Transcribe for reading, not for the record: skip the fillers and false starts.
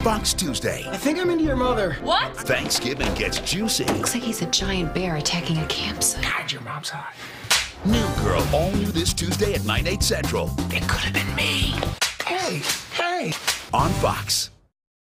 Fox Tuesday. I think I'm into your mother. What? Thanksgiving gets juicy. Looks like he's a giant bear attacking a campsite. God, your mom's hot. New Girl, all new this Tuesday at 9, 8 Central. It could have been me. Hey. On Fox.